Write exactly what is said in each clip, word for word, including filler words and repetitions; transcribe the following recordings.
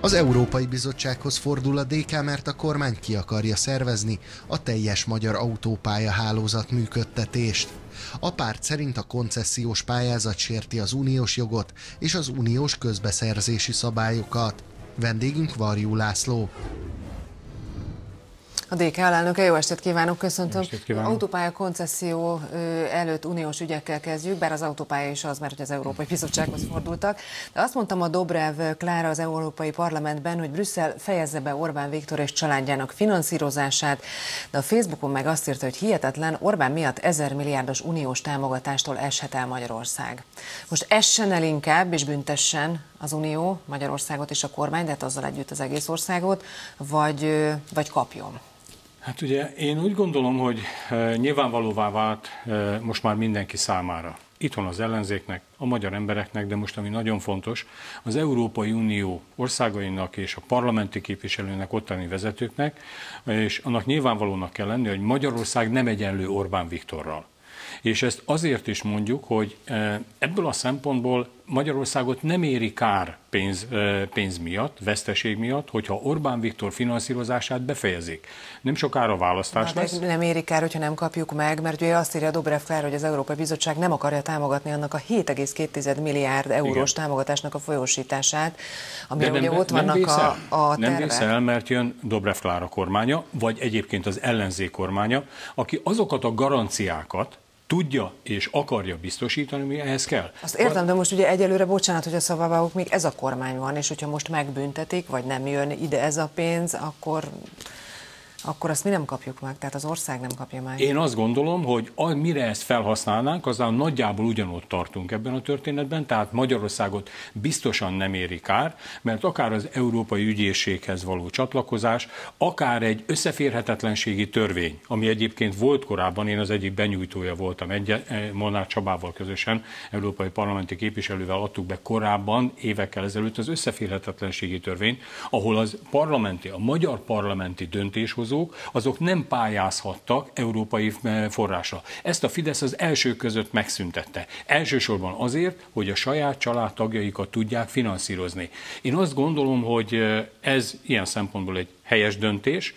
Az Európai Bizottsághoz fordul a dé ká, mert a kormány ki akarja szervezni a teljes magyar autópálya hálózat működtetést. A párt szerint a koncesziós pályázat sérti az uniós jogot és az uniós közbeszerzési szabályokat. Vendégünk Varjú László. A dé ká alelnöke, jó estét kívánok, köszöntöm. Az autópálya koncesszió előtt uniós ügyekkel kezdjük, bár az autópálya is az, mert hogy az Európai Bizottsághoz fordultak. De azt mondtam a Dobrev Klára az Európai Parlamentben, hogy Brüsszel fejezze be Orbán Viktor és családjának finanszírozását, de a Facebookon meg azt írta, hogy hihetetlen, Orbán miatt ezer milliárdos uniós támogatástól eshet el Magyarország. Most essen el inkább, és büntessen az Unió Magyarországot és a kormány, de hát azzal együtt az egész országot, vagy, vagy kapjon? Hát ugye én úgy gondolom, hogy nyilvánvalóvá vált most már mindenki számára. Itthon az ellenzéknek, a magyar embereknek, de most ami nagyon fontos, az Európai Unió országainak és a parlamenti képviselőnek, ottani vezetőknek, és annak nyilvánvalónak kell lenni, hogy Magyarország nem egyenlő Orbán Viktorral. És ezt azért is mondjuk, hogy ebből a szempontból Magyarországot nem éri kár pénz, pénz miatt, veszteség miatt, hogyha Orbán Viktor finanszírozását befejezik. Nem sokára választás Na, lesz. Nem éri kár, hogyha nem kapjuk meg, mert ugye azt írja Dobrev Klára, hogy az Európai Bizottság nem akarja támogatni annak a hét egész két milliárd eurós Igen. támogatásnak a folyósítását, amire nem, ugye ott nem vannak a, a Nem tervek. vész el, mert jön Dobrev Klára kormánya, vagy egyébként az ellenzék kormánya, aki azokat a garanciákat tudja és akarja biztosítani, mi ehhez kell. Azt értem, de most ugye egyelőre, bocsánat, hogy a szavavágok, még ez a kormány van, és hogyha most megbüntetik, vagy nem jön ide ez a pénz, akkor, akkor azt mi nem kapjuk meg, tehát az ország nem kapja meg. Én azt gondolom, hogy mire ezt felhasználnánk, azzal nagyjából ugyanott tartunk ebben a történetben, tehát Magyarországot biztosan nem éri kár, mert akár az Európai Ügyészséghez való csatlakozás, akár egy összeférhetetlenségi törvény, ami egyébként volt korábban, én az egyik benyújtója voltam, egy, Molnár Csabával közösen, európai parlamenti képviselővel adtuk be korábban, évekkel ezelőtt az összeférhetetlenségi törvény, ahol az parlamenti, a magyar parlamenti döntéshozó azok nem pályázhattak európai forrásra. Ezt a Fidesz az első között megszüntette. Elsősorban azért, hogy a saját családtagjaikat tudják finanszírozni. Én azt gondolom, hogy ez ilyen szempontból egy helyes döntés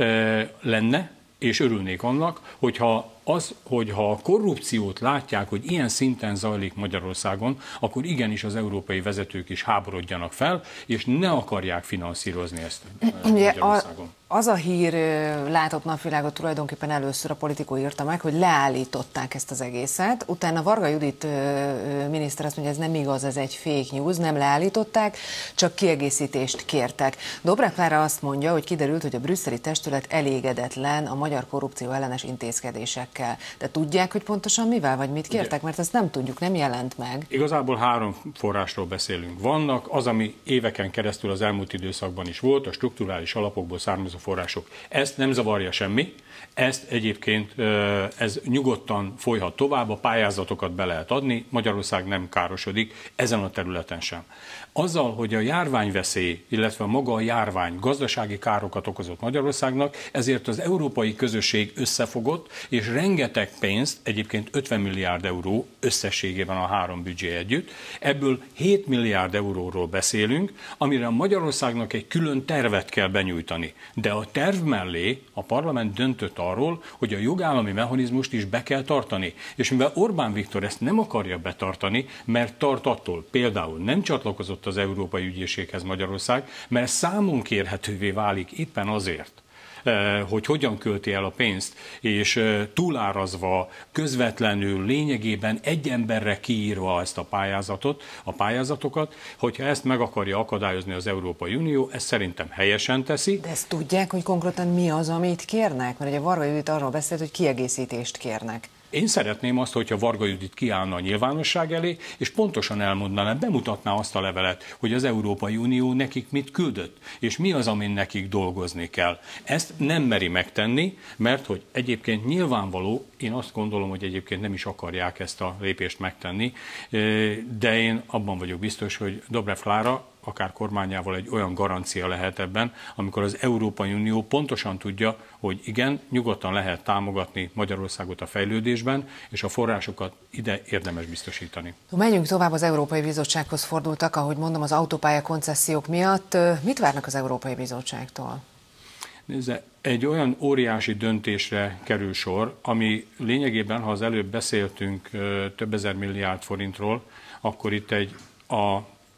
lenne, és örülnék annak, hogyha az, hogyha a korrupciót látják, hogy ilyen szinten zajlik Magyarországon, akkor igenis az európai vezetők is háborodjanak fel, és ne akarják finanszírozni ezt Magyarországon. Az a hír látott napvilágot tulajdonképpen először a Politico írta meg, hogy leállították ezt az egészet. Utána Varga Judit miniszter azt mondja, ez nem igaz, ez egy fake news, nem leállították, csak kiegészítést kértek. Dobrev Klára azt mondja, hogy kiderült, hogy a brüsszeli testület elégedetlen a magyar korrupció ellenes intézkedésekkel. De tudják, hogy pontosan mivel, vagy mit kértek? Mert ezt nem tudjuk, nem jelent meg. Igazából három forrásról beszélünk. Vannak az, ami éveken keresztül az elmúlt időszakban is volt, a strukturális alapokból származó források. Ezt nem zavarja semmi, ezt egyébként ez nyugodtan folyhat tovább, a pályázatokat be lehet adni, Magyarország nem károsodik ezen a területen sem. Azzal, hogy a járványveszély, illetve maga a járvány gazdasági károkat okozott Magyarországnak, ezért az európai közösség összefogott, és rengeteg pénzt, egyébként ötven milliárd euró összességében a három büdzsé együtt, ebből hét milliárd euróról beszélünk, amire a Magyarországnak egy külön tervet kell benyújtani. De a terv mellé a parlament döntött arról, hogy a jogállami mechanizmust is be kell tartani. És mivel Orbán Viktor ezt nem akarja betartani, mert tart attól, például nem csatlakozott az Európai Ügyészséghez Magyarország, mert számon kérhetővé válik éppen azért, hogy hogyan költi el a pénzt, és túlárazva, közvetlenül, lényegében egy emberre kiírva ezt a pályázatot, a pályázatokat, hogyha ezt meg akarja akadályozni az Európai Unió, ezt szerintem helyesen teszi. De ezt tudják, hogy konkrétan mi az, amit kérnek? Mert ugye Varga Judit arról beszélt, hogy kiegészítést kérnek. Én szeretném azt, hogyha Varga Judit kiállna a nyilvánosság elé, és pontosan elmondaná, bemutatná azt a levelet, hogy az Európai Unió nekik mit küldött, és mi az, amin nekik dolgozni kell. Ezt nem meri megtenni, mert hogy egyébként nyilvánvaló, én azt gondolom, hogy egyébként nem is akarják ezt a lépést megtenni, de én abban vagyok biztos, hogy Dobrev Klára akár kormányával egy olyan garancia lehet ebben, amikor az Európai Unió pontosan tudja, hogy igen, nyugodtan lehet támogatni Magyarországot a fejlődésben, és a forrásokat ide érdemes biztosítani. Menjünk tovább, az Európai Bizottsághoz fordultak, ahogy mondom, az autópálya koncesziók miatt. Mit várnak az Európai Bizottságtól? Nézze, egy olyan óriási döntésre kerül sor, ami lényegében, ha az előbb beszéltünk több ezer milliárd forintról, akkor itt egy a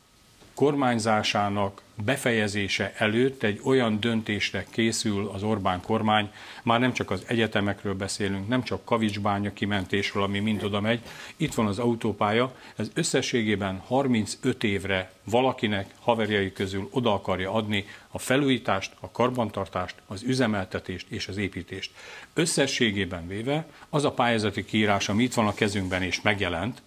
kormányzásának befejezése előtt egy olyan döntésre készül az Orbán kormány, már nem csak az egyetemekről beszélünk, nem csak kavicsbánya kimentésről, ami mind oda megy, itt van az autópálya, ez összességében harmincöt évre valakinek haverjai közül oda akarja adni a felújítást, a karbantartást, az üzemeltetést és az építést. Összességében véve az a pályázati kiírás, ami itt van a kezünkben és megjelent,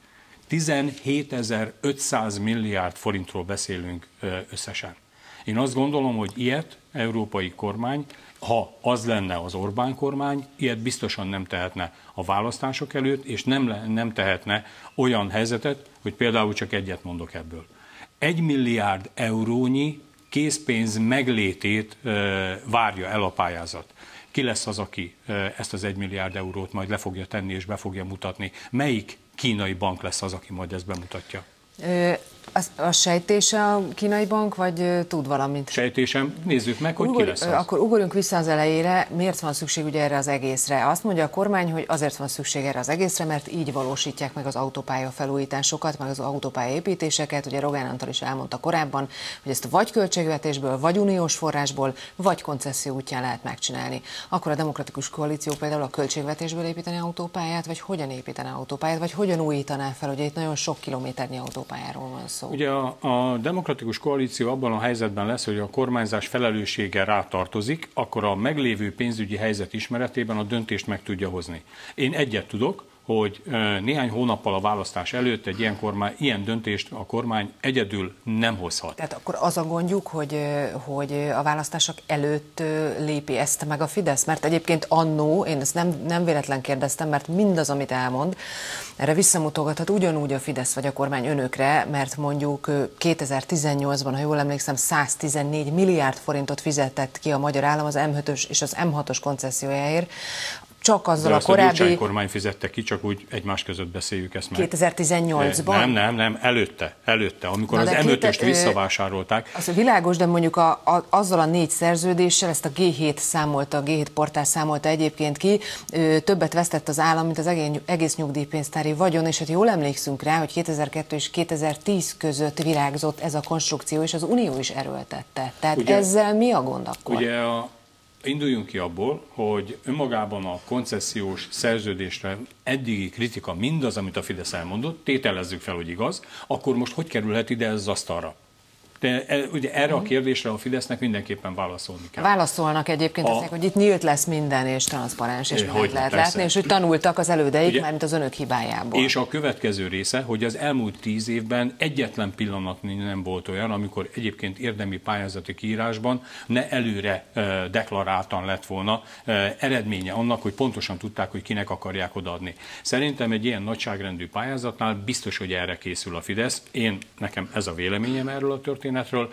tizenhétezer-ötszáz milliárd forintról beszélünk összesen. Én azt gondolom, hogy ilyet európai kormány, ha az lenne az Orbán kormány, ilyet biztosan nem tehetne a választások előtt, és nem, nem tehetne olyan helyzetet, hogy például csak egyet mondok ebből. Egy milliárd eurónyi készpénz meglétét várja el a pályázat. Ki lesz az, aki ezt az egy milliárd eurót majd le fogja tenni és be fogja mutatni? Melyik kínai bank lesz az, aki majd ezt bemutatja? Ö, az, a sejtése a kínai bank, vagy tud valamit? Sejtésem, nézzük meg, hogy Ugor, ki lesz az. Akkor ugorjunk vissza az elejére. Miért van szükség ugye erre az egészre? Azt mondja a kormány, hogy azért van szükség erre az egészre, mert így valósítják meg az autópálya felújításokat, meg az autópálya építéseket. Ugye Rogán Antal is elmondta korábban, hogy ezt vagy költségvetésből, vagy uniós forrásból, vagy koncesszió útján lehet megcsinálni. Akkor a Demokratikus Koalíció például a költségvetésből építeni autópályát, vagy hogyan építene autópályát, vagy hogyan újítaná fel, ugye itt nagyon sok kilométernyi autópályáról van szó. Ugye a, a Demokratikus Koalíció abban a helyzetben lesz, hogy a kormányzás felelőssége rátartozik, akkor a meglévő pénzügyi helyzet ismeretében a döntést meg tudja hozni. Én egyet tudok, hogy néhány hónappal a választás előtt egy ilyen, kormány, ilyen döntést a kormány egyedül nem hozhat. Tehát akkor az a gondjuk, hogy, hogy a választások előtt lépi ezt meg a Fidesz? Mert egyébként annó, én ezt nem, nem véletlen kérdeztem, mert mindaz, amit elmond, erre visszamutogathat ugyanúgy a Fidesz vagy a kormány önökre, mert mondjuk kétezer-tizennyolcban, ha jól emlékszem, száztizennégy milliárd forintot fizetett ki a magyar állam az em ötös és az em hatos koncessziójáért, csak azzal a korábbi... De azt a kormány fizette ki, csak úgy egymás között beszéljük ezt meg. kétezer-tizennyolcban? Nem, nem, nem, előtte, előtte, amikor Na az em ötöst kéte... visszavásárolták. Az világos, de mondjuk a, a, azzal a négy szerződéssel, ezt a gé hét számolta, a gé hét portál számolta egyébként ki, ö, többet vesztett az állam, mint az egész, egész nyugdíjpénztári vagyon, és hát jól emlékszünk rá, hogy kétezer-kettő és kétezer-tíz között virágzott ez a konstrukció, és az Unió is erőltette. Tehát ugye, ezzel mi a gond akkor? Ugye a Induljunk ki abból, hogy önmagában a koncesziós szerződésre eddigi kritika mindaz, amit a Fidesz elmondott, tételezzük fel, hogy igaz, akkor most hogy kerülhet ide ez az asztalra? De ugye erre a kérdésre a Fidesznek mindenképpen válaszolni kell. Válaszolnak egyébként, a... hogy itt nyílt lesz minden, és transzparens, és mindent lehet persze. látni, és hogy tanultak az elődeik, mármint az önök hibájából. És a következő része, hogy az elmúlt tíz évben egyetlen pillanat nem volt olyan, amikor egyébként érdemi pályázati kiírásban ne előre uh, deklaráltan lett volna uh, eredménye annak, hogy pontosan tudták, hogy kinek akarják odaadni. Szerintem egy ilyen nagyságrendű pályázatnál biztos, hogy erre készül a Fidesz. Én, nekem ez a véleményem erről a történetről.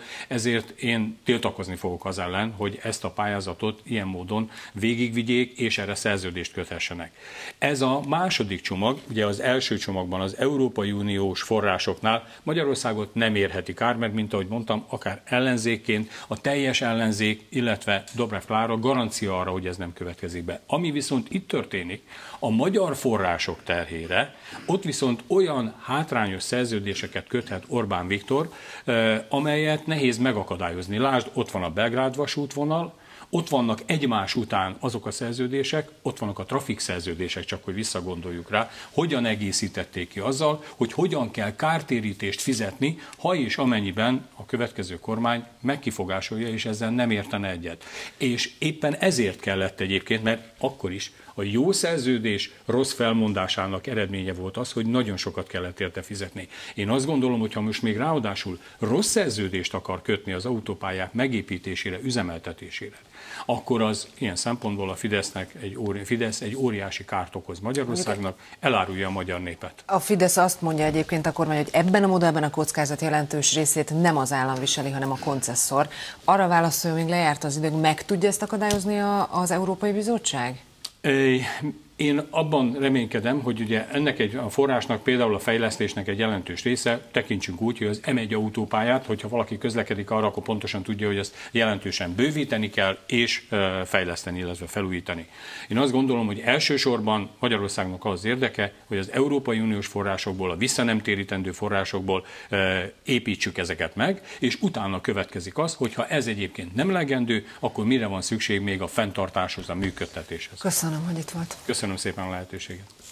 Ezért én tiltakozni fogok az ellen, hogy ezt a pályázatot ilyen módon végigvigyék, és erre szerződést köthessenek. Ez a második csomag, ugye az első csomagban az Európai Uniós forrásoknál Magyarországot nem érheti kár, mert mint ahogy mondtam, akár ellenzékként a teljes ellenzék, illetve Dobrev Klára garancia arra, hogy ez nem következik be. Ami viszont itt történik, a magyar források terhére, ott viszont olyan hátrányos szerződéseket köthet Orbán Viktor, amelyet nehéz megakadályozni. Lásd, ott van a Belgrád vasútvonal, ott vannak egymás után azok a szerződések, ott vannak a trafik szerződések, csak hogy visszagondoljuk rá, hogyan egészítették ki azzal, hogy hogyan kell kártérítést fizetni, ha és amennyiben a következő kormány megkifogásolja, és ezzel nem értene egyet. És éppen ezért kellett egyébként, mert akkor is A jó szerződés rossz felmondásának eredménye volt az, hogy nagyon sokat kellett érte fizetni. Én azt gondolom, hogy ha most még ráadásul rossz szerződést akar kötni az autópályák megépítésére, üzemeltetésére, akkor az ilyen szempontból a Fidesznek egy, óri, Fidesz egy óriási kárt okoz Magyarországnak, elárulja a magyar népet. A Fidesz azt mondja egyébként a kormány, hogy ebben a modellben a kockázat jelentős részét nem az állam viseli, hanem a koncesszor. Arra válaszolja, még lejárt az idő, meg tudja ezt akadályozni a, az Európai Bizottság? Én abban reménykedem, hogy ugye ennek egy a forrásnak, például a fejlesztésnek egy jelentős része, tekintsünk úgy, hogy az em egy autópályát, hogyha valaki közlekedik arra, akkor pontosan tudja, hogy ezt jelentősen bővíteni kell, és fejleszteni, illetve felújítani. Én azt gondolom, hogy elsősorban Magyarországnak az érdeke, hogy az Európai Uniós forrásokból, a visszanemtérítendő forrásokból építsük ezeket meg, és utána következik az, hogy ha ez egyébként nem elegendő, akkor mire van szükség még a fenntartáshoz, a működtetéshez. Köszönöm, hogy itt volt. Köszönöm szépen a lehetőséget.